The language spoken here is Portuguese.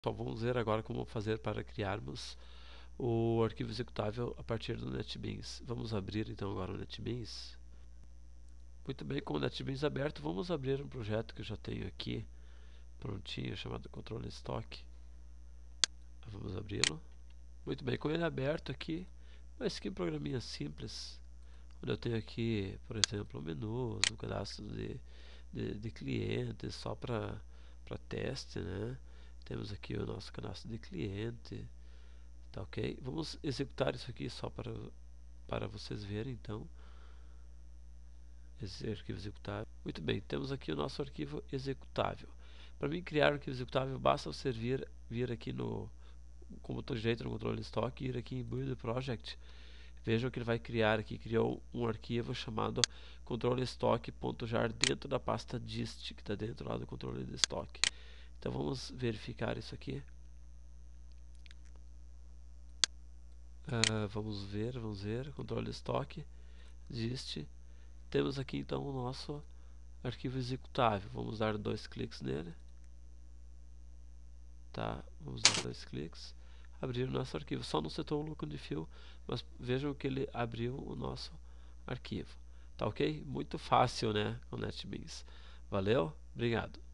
Só vamos ver agora como fazer para criarmos o arquivo executável a partir do NetBeans. Vamos abrir então agora o NetBeans. Muito bem, com o NetBeans aberto, vamos abrir um projeto que eu já tenho aqui prontinho, chamado Controle Stock. Vamos abri-lo. Muito bem, com ele aberto aqui, mas que programinha simples, onde eu tenho aqui, por exemplo, menus, um cadastro de clientes só para teste, né? Temos aqui o nosso cadastro de cliente. Tá, ok? Vamos executar isso aqui só para vocês verem, então. Esse arquivo executável. Muito bem, temos aqui o nosso arquivo executável. Para mim criar o arquivo executável, basta você vir aqui no, com o botão direito no controle estoque, ir aqui em Build Project. Vejam que ele vai criar aqui, criou um arquivo chamado controle estoque.jar dentro da pasta dist, que está dentro lá do controle de estoque. Então vamos verificar isso aqui. Vamos ver, controle estoque, dist. Temos aqui então o nosso arquivo executável. Vamos dar 2 cliques nele. Tá, vamos dar 2 cliques. Abrir o nosso arquivo. Só não setou o look de fio, mas vejam que ele abriu o nosso arquivo. Tá ok? Muito fácil, né? Com NetBeans. Valeu, obrigado.